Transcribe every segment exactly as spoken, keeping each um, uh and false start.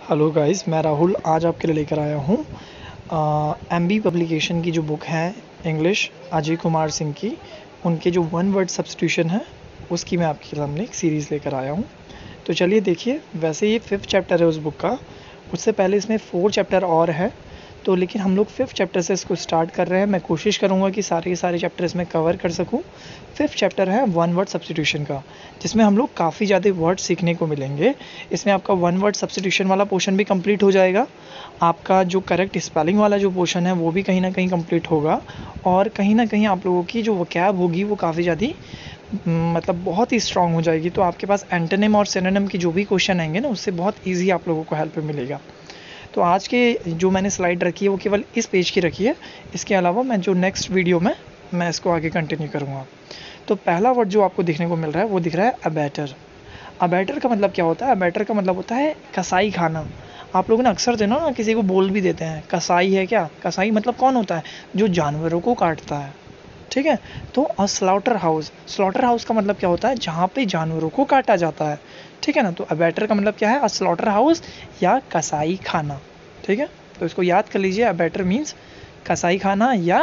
Hello guys, मैं राहुल आज आपके लिए लेकर आया हूँ एमबी पब्लिकेशन की जो बुक है इंग्लिश अजय कुमार सिंह की, उनके जो वन वर्ड सब्स्टिट्यूशन है उसकी मैं आपके सामने एक सीरीज़ लेकर आया हूँ। तो चलिए देखिए, वैसे ये फिफ्थ चैप्टर है उस बुक का, उससे पहले इसमें फोर चैप्टर और है, तो लेकिन हम लोग फिफ्थ चैप्टर से इसको स्टार्ट कर रहे हैं। मैं कोशिश करूँगा कि सारे के सारे चैप्टर इसमें कवर कर सकूँ। फिफ्थ चैप्टर है वन वर्ड सब्स्टिट्यूशन का, जिसमें हम लोग काफ़ी ज़्यादा वर्ड सीखने को मिलेंगे। इसमें आपका वन वर्ड सब्स्टिट्यूशन वाला पोर्शन भी कंप्लीट हो जाएगा, आपका जो करेक्ट स्पेलिंग वाला जो पोर्शन है वो भी कहीं ना कहीं कंप्लीट होगा, और कहीं ना कहीं आप लोगों की जो वोकैब होगी वो काफ़ी ज़्यादा मतलब बहुत ही स्ट्रांग हो जाएगी। तो आपके पास एंटोनिम और सिनोनिम की जो भी क्वेश्चन आएंगे ना, उससे बहुत ईजी आप लोगों को हेल्प मिलेगा। तो आज के जो मैंने स्लाइड रखी है वो केवल इस पेज की रखी है, इसके अलावा मैं जो नेक्स्ट वीडियो में मैं इसको आगे कंटिन्यू करूँगा। तो पहला वर्ड जो आपको देखने को मिल रहा है वो दिख रहा है अबैटर। अबैटर का मतलब क्या होता है? अबैटर का मतलब होता है कसाई खाना। आप लोगों ने अक्सर देखा ना, किसी को बोल भी देते हैं कसाई है क्या। कसाई मतलब कौन होता है? जो जानवरों को काटता है, ठीक है। तो a slaughter house, slaughter house का मतलब क्या होता है? जहाँ पे जानवरों को काटा जाता है, ठीक है ना। तो अबैटर का मतलब क्या है? अ स्लॉटर हाउस या कसाई खाना, ठीक है। तो इसको याद कर लीजिए, अबैटर मीन्स कसाई खाना या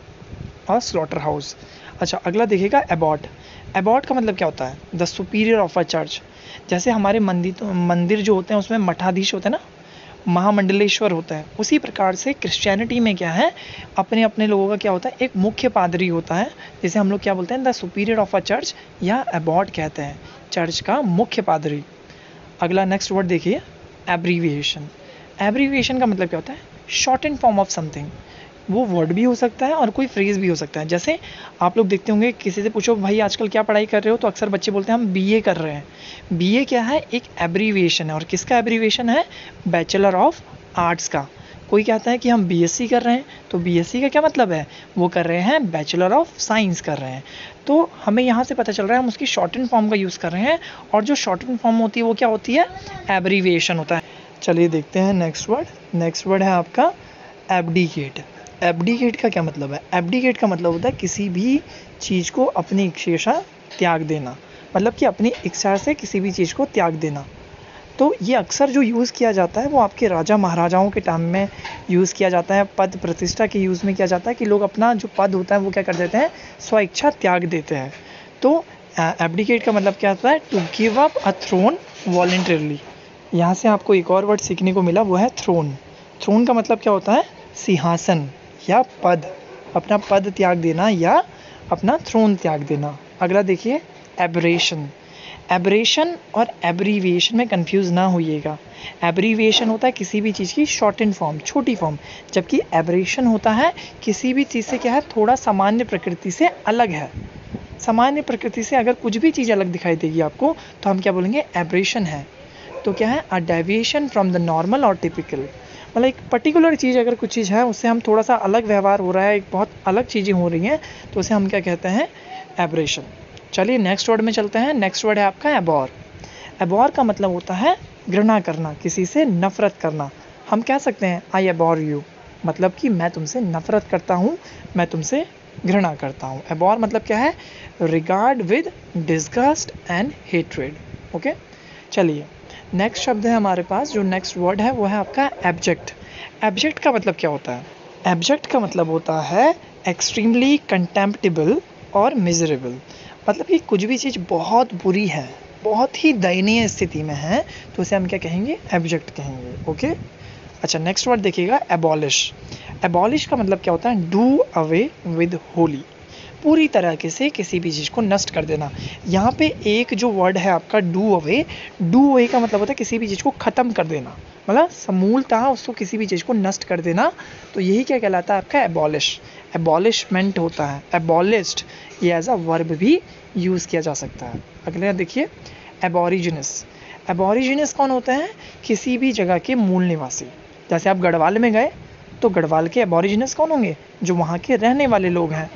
अ स्लॉटर हाउस। अच्छा, अगला देखिएगा एबॉट। एबॉट का मतलब क्या होता है? The superior of a church. जैसे हमारे मंदिर मंदिर जो होते हैं उसमें मठाधीश होते हैं ना, महामंडलेश्वर होता है, उसी प्रकार से क्रिश्चियनिटी में क्या है, अपने अपने लोगों का क्या होता है? एक मुख्य पादरी होता है, जिसे हम लोग क्या बोलते हैं? The superior of a church या एबॉट कहते हैं, चर्च का मुख्य पादरी। अगला नेक्स्ट वर्ड देखिए, एब्रीविएशन। एब्रीविएशन का मतलब क्या होता है? Short and form of something. वो वर्ड भी हो सकता है और कोई फ्रेज भी हो सकता है। जैसे आप लोग देखते होंगे, किसी से पूछो भाई आजकल क्या पढ़ाई कर रहे हो, तो अक्सर बच्चे बोलते हैं हम बीए कर रहे हैं। बीए क्या है? एक एब्रीविएशन है। और किसका एब्रीविएशन है? बैचलर ऑफ आर्ट्स का। कोई कहता है कि हम बीएससी कर रहे हैं, तो बीएससी का क्या मतलब है? वो कर रहे हैं बैचलर ऑफ साइंस कर रहे हैं। तो हमें यहाँ से पता चल रहा है हम उसकी शॉर्ट एंड फॉर्म का यूज़ कर रहे हैं, और जो शॉर्ट एंड फॉर्म होती है वो क्या होती है? एब्रीविएशन होता है। चलिए देखते हैं नेक्स्ट वर्ड। नेक्स्ट वर्ड है आपका एब्डिकेट। एब्डिकेट का क्या मतलब है? एब्डिकेट का मतलब होता है किसी भी चीज़ को अपनी इच्छा त्याग देना, मतलब कि अपनी इच्छा से किसी भी चीज़ को त्याग देना। तो ये अक्सर जो यूज़ किया जाता है वो आपके राजा महाराजाओं के टाइम में यूज़ किया जाता है, पद प्रतिष्ठा के यूज़ में किया जाता है, कि लोग अपना जो पद होता है वो क्या कर देते हैं? स्व इच्छा त्याग देते हैं। तो एब्डिकेट का मतलब क्या होता है? To give up a throne voluntarily. यहाँ से आपको एक और वर्ड सीखने को मिला, वो है थ्रोन। थ्रोन का मतलब क्या होता है? सिंहासन या पद, अपना पद त्याग देना या अपना थ्रोन त्याग देना। अगला देखिए, एब्रेशन। एब्रेशन और एब्रीविएशन में कंफ्यूज ना होइएगा। एब्रीविएशन होता है किसी भी चीज़ की शॉर्ट एंड फॉर्म, छोटी फॉर्म, जबकि एब्रेशन होता है किसी भी चीज़ से क्या है? थोड़ा सामान्य प्रकृति से अलग है। सामान्य प्रकृति से अगर कुछ भी चीज़ अलग दिखाई देगी आपको, तो हम क्या बोलेंगे? एब्रेशन है। तो क्या है? A deviation from the normal और टिपिकल। मतलब एक पर्टिकुलर चीज़, अगर कुछ चीज़ है उससे हम थोड़ा सा अलग व्यवहार हो रहा है, एक बहुत अलग चीज़ें हो रही हैं, तो उसे हम क्या कहते हैं? एब्रेशन। चलिए नेक्स्ट वर्ड में चलते हैं। नेक्स्ट वर्ड है आपका एबॉर। एबॉर का मतलब होता है घृणा करना, किसी से नफरत करना। हम कह सकते हैं आई एबॉर यू, मतलब कि मैं तुमसे नफरत करता हूँ, मैं तुमसे घृणा करता हूँ। एबॉर मतलब क्या है? Regard with disgust and hatred. Okay, चलिए नेक्स्ट शब्द है हमारे पास, जो नेक्स्ट वर्ड है वो है आपका एब्जेक्ट। एब्जेक्ट का मतलब क्या होता है? एब्जेक्ट का मतलब होता है एक्सट्रीमली कंटेम्प्टेबल और मिजरेबल। मतलब कि कुछ भी चीज़ बहुत बुरी है, बहुत ही दयनीय स्थिति में है, तो उसे हम क्या कहेंगे? एब्जेक्ट कहेंगे। ओके, अच्छा नेक्स्ट वर्ड देखिएगा, एबॉलिश। एबॉलिश का मतलब क्या होता है? डू अवे विद होली, पूरी तरीके से किसी भी चीज़ को नष्ट कर देना। यहाँ पे एक जो वर्ड है आपका डू अवे, डू अवे का मतलब होता है किसी भी चीज़ को ख़त्म कर देना, मतलब समूलतः उसको किसी भी चीज़ को नष्ट कर देना। तो यही क्या कहलाता है? आपका एबॉलिश। एबॉलिशमेंट होता है, एबॉलिश्ड, ये एज अ वर्ब भी यूज़ किया जा सकता है। अगले देखिए, एबॉरिजिनस। एबॉरिजिनस कौन होते हैं? किसी भी जगह के मूल निवासी। जैसे आप गढ़वाल में गए, तो गढ़वाल के एबॉरिजिनस कौन होंगे? जो वहाँ के रहने वाले लोग हैं।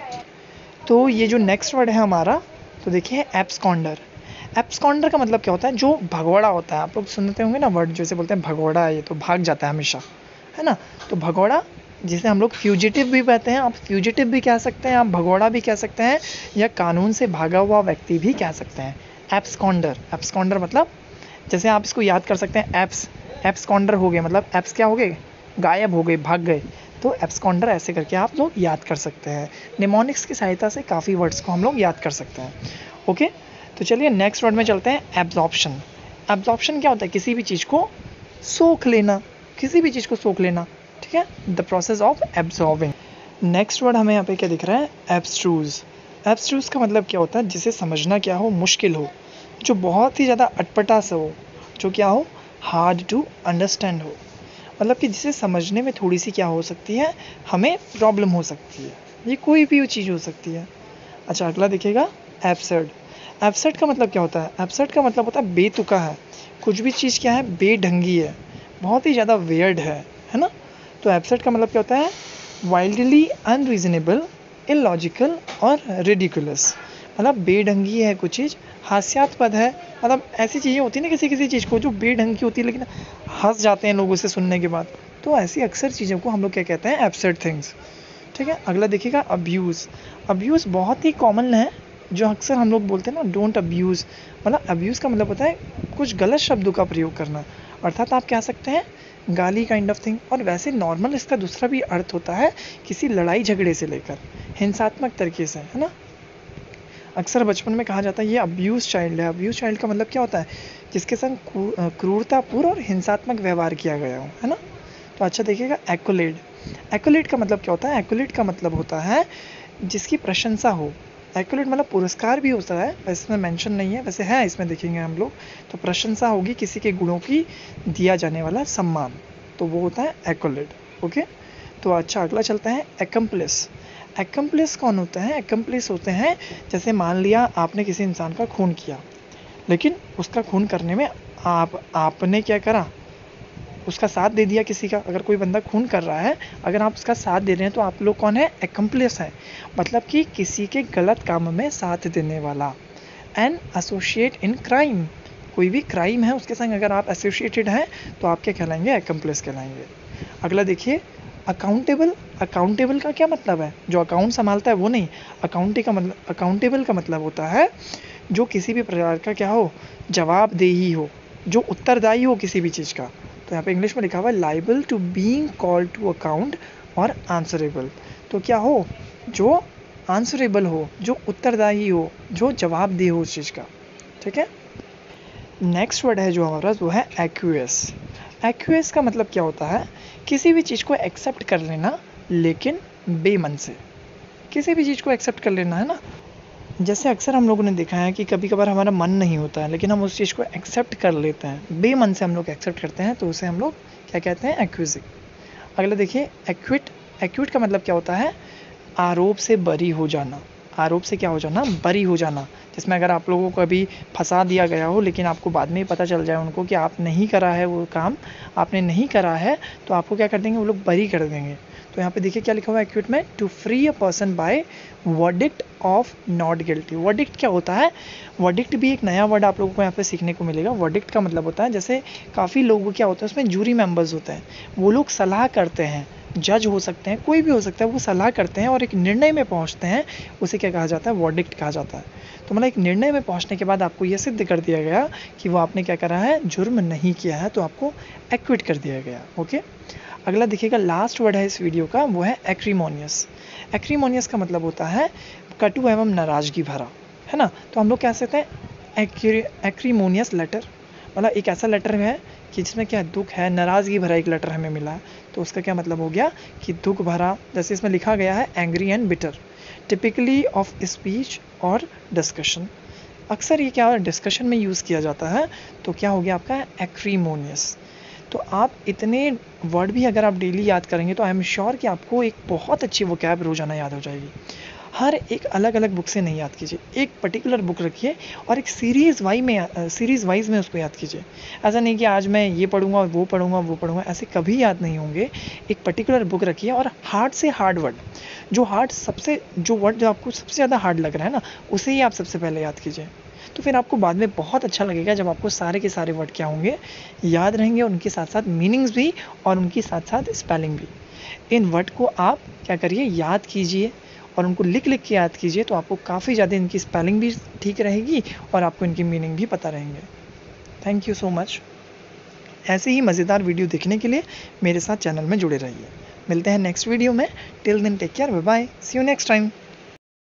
तो ये जो नेक्स्ट वर्ड है हमारा, तो देखिए एब्सकॉन्डर। एब्सकॉन्डर का मतलब क्या होता है? जो भगोड़ा होता है। आप लोग सुनते होंगे ना वर्ड, जैसे बोलते हैं भगोड़ा है, ये तो भाग जाता है हमेशा, है ना। तो भगोड़ा, जिसे हम लोग फ्यूजिटिव भी कहते हैं, आप फ्यूजिटिव भी कह सकते हैं, आप भगोड़ा भी कह सकते हैं, या कानून से भागा हुआ व्यक्ति भी कह सकते हैं। एब्सकॉन्डर। एब्सकॉन्डर मतलब, जैसे आप इसको याद कर सकते हैं, एप्स एब्सकॉन्डर हो गए, मतलब एब्स क्या हो गए, गायब हो गए, भाग गए, तो एब्सकॉन्डर ऐसे करके आप लोग याद कर सकते हैं। निमोनिक्स की सहायता से काफ़ी वर्ड्स को हम लोग याद कर सकते हैं। ओके, तो चलिए नेक्स्ट वर्ड में चलते हैं, एब्जॉर्प्शन। एब्जॉर्प्शन क्या होता है, किसी भी चीज़ को सोख लेना, किसी भी चीज़ को सोख लेना, ठीक है, the process of absorbing. Next word हमें यहाँ पे क्या दिख रहा है, एब्स्ट्रूज। एब्स्ट्रूज का मतलब क्या होता है, जिसे समझना क्या हो, मुश्किल हो, जो बहुत ही ज़्यादा अटपटा सा हो, जो क्या हो, हार्ड टू अंडरस्टैंड हो, मतलब कि जिसे समझने में थोड़ी सी क्या हो सकती है, हमें प्रॉब्लम हो सकती है। ये कोई भी चीज़ हो सकती है। अच्छा, अगला देखिएगा, एब्सर्ड। एब्सर्ड का मतलब क्या होता है, एब्सर्ड का मतलब होता है बेतुका है, कुछ भी चीज़ क्या है, बेढंगी है, बहुत ही ज़्यादा वियर्ड है, है ना। तो एब्सर्ड का मतलब क्या होता है, वाइल्डली अनरीजनेबल, इलॉजिकल और रिडिकुलस, मतलब बेढंगी है कुछ चीज़, हास्यास्पद है, मतलब ऐसी चीज़ें होती हैं ना किसी किसी चीज़ को जो बेढंग की होती है लेकिन हंस जाते हैं लोग उसे सुनने के बाद, तो ऐसी अक्सर चीज़ों को हम लोग क्या कहते हैं, एब्सर्ड थिंग्स, ठीक है। अगला देखिएगा, अब्यूज़। अब्यूज़ बहुत ही कॉमन है, जो अक्सर हम लोग बोलते हैं ना, डोंट अब्यूज़, मतलब अब्यूज़ का मतलब होता है कुछ गलत शब्दों का प्रयोग करना, अर्थात आप कह सकते हैं गाली काइंड ऑफ थिंग। और वैसे नॉर्मल इसका दूसरा भी अर्थ होता है, किसी लड़ाई झगड़े से लेकर हिंसात्मक तरीके से, है ना। अक्सर बचपन में कहा जाता है ये अब्यूज़ चाइल्ड है। अब्यूज़ चाइल्ड का मतलब क्या होता है, जिसके संग क्रूरतापूर्ण और हिंसात्मक व्यवहार किया गया हो, है ना। तो अच्छा देखिएगा, एक्कोलेड। एक्कोलेड का मतलब क्या होता है, एक्कोलेड का मतलब होता है जिसकी प्रशंसा हो। एक्कोलेड मतलब पुरस्कार भी होता है, वैसे इसमें मेंशन नहीं है, वैसे है इसमें देखेंगे हम लोग, तो प्रशंसा होगी किसी के गुणों की, दिया जाने वाला सम्मान, तो वो होता है एक्कोलेड। ओके, तो अच्छा अगला चलता है, एकम्प्लिस। एकम्प्लिस कौन होता है, एकम्प्लिस होते हैं, जैसे मान लिया आपने किसी इंसान का खून किया, लेकिन उसका खून करने में आप आपने क्या करा, उसका साथ दे दिया किसी का। अगर कोई बंदा खून कर रहा है, अगर आप उसका साथ दे रहे हैं, तो आप लोग कौन है, एकम्प्लिस है, मतलब कि किसी के गलत काम में साथ देने वाला। एन एसोसिएट इन क्राइम, कोई भी क्राइम है उसके संग अगर आप एसोसिएटेड हैं, तो आप क्या कहलाएंगे, एकम्प्लिस कहलाएंगे। अगला देखिए, अकाउंटेबल। अकाउंटेबल का क्या मतलब है, जो अकाउंट संभालता है वो नहीं, अकाउंटे का मतलब, अकाउंटेबल का मतलब होता है जो किसी भी प्रकार का क्या हो, जवाबदेही हो, जो उत्तरदायी हो किसी भी चीज़ का। तो यहाँ पे इंग्लिश में लिखा हुआ है liable to being called to account और आंसरेबल, तो क्या हो, जो आंसरेबल हो, जो उत्तरदायी हो, जो जवाबदेह हो उस चीज़ का, ठीक है। नेक्स्ट वर्ड है जो हमारा, वो है एक्यूएस। एक्यूएस का मतलब क्या होता है, किसी भी चीज़ को एक्सेप्ट कर लेना लेकिन बेमन से, किसी भी चीज़ को एक्सेप्ट कर लेना, है ना। जैसे अक्सर हम लोगों ने देखा है कि कभी कभार हमारा मन नहीं होता है, लेकिन हम उस चीज़ को एक्सेप्ट कर लेते हैं, बेमन से हम लोग एक्सेप्ट करते हैं, तो उसे हम लोग क्या कहते हैं, एक्यूजिंग। अगला देखिए, एक्विट। एक्विट का मतलब क्या होता है, आरोप से बरी हो जाना, आरोप से क्या हो जाना, बरी हो जाना, जिसमें अगर आप लोगों को अभी फंसा दिया गया हो, लेकिन आपको बाद में पता चल जाए उनको कि आप नहीं करा है वो काम, आपने नहीं करा है, तो आपको क्या कर देंगे, वो लोग बरी कर देंगे। तो यहाँ पे देखिए क्या लिखा हुआ है एक्विट में, to free a person by verdict of not guilty. Verdict क्या होता है, वर्डिक्ट भी एक नया वर्ड आप लोगों को यहाँ पे सीखने को मिलेगा। वर्डिक्ट का मतलब होता है, जैसे काफ़ी लोग क्या होता है उसमें जूरी मेंबर्स होते हैं, वो लोग सलाह करते हैं, जज हो सकते हैं, कोई भी हो सकता है, वो सलाह करते हैं और एक निर्णय में पहुंचते हैं, उसे क्या कहा जाता है, वर्डिक्ट कहा जाता है। तो मतलब एक निर्णय में पहुंचने के बाद आपको यह सिद्ध कर दिया गया कि वो आपने क्या करा है, जुर्म नहीं किया है, तो आपको एक्विट कर दिया गया। ओके, अगला देखिएगा, लास्ट वर्ड है इस वीडियो का, वो है एक्रीमोनियस। एक्रीमोनियस का मतलब होता है कटु एवं नाराजगी भरा, है ना। तो हम लोग कह सकते हैं एक्रीमोनियस लेटर, मतलब एक ऐसा लेटर है कि जिसमें क्या दुख है, नाराज़गी भरा एक लेटर हमें मिला, तो उसका क्या मतलब हो गया कि दुख भरा। जैसे इसमें लिखा गया है angry and bitter, typically of speech और डिस्कशन, अक्सर ये क्या डिस्कशन में यूज़ किया जाता है, तो क्या हो गया आपका एक्रीमोनियस। तो आप इतने वर्ड भी अगर आप डेली याद करेंगे, तो आई एम श्योर कि आपको एक बहुत अच्छी वोकैब रोजाना याद हो जाएगी। हर एक अलग अलग बुक से नहीं याद कीजिए, एक पर्टिकुलर बुक रखिए और एक सीरीज़ वाइज में सीरीज़ वाइज में उसको याद कीजिए। ऐसा नहीं कि आज मैं ये पढ़ूंगा और वो पढ़ूंगा वो पढ़ूंगा, ऐसे कभी याद नहीं होंगे। एक पर्टिकुलर बुक रखिए और हार्ड से हार्ड वर्ड, जो हार्ड सबसे जो वर्ड जो आपको सबसे ज़्यादा हार्ड लग रहा है ना, उसे ही आप सबसे पहले याद कीजिए। तो फिर आपको बाद में बहुत अच्छा लगेगा जब आपको सारे के सारे वर्ड क्या होंगे, याद रहेंगे, उनके साथ साथ मीनिंग्स भी और उनके साथ साथ स्पेलिंग भी। इन वर्ड को आप क्या करिए, याद कीजिए और उनको लिख लिख के याद कीजिए, तो आपको काफ़ी ज़्यादा इनकी स्पेलिंग भी ठीक रहेगी और आपको इनकी मीनिंग भी पता रहेंगे। Thank you so much. ऐसे ही मज़ेदार वीडियो देखने के लिए मेरे साथ चैनल में जुड़े रहिए। मिलते हैं नेक्स्ट वीडियो में। Till then take care, bye bye, see you next time.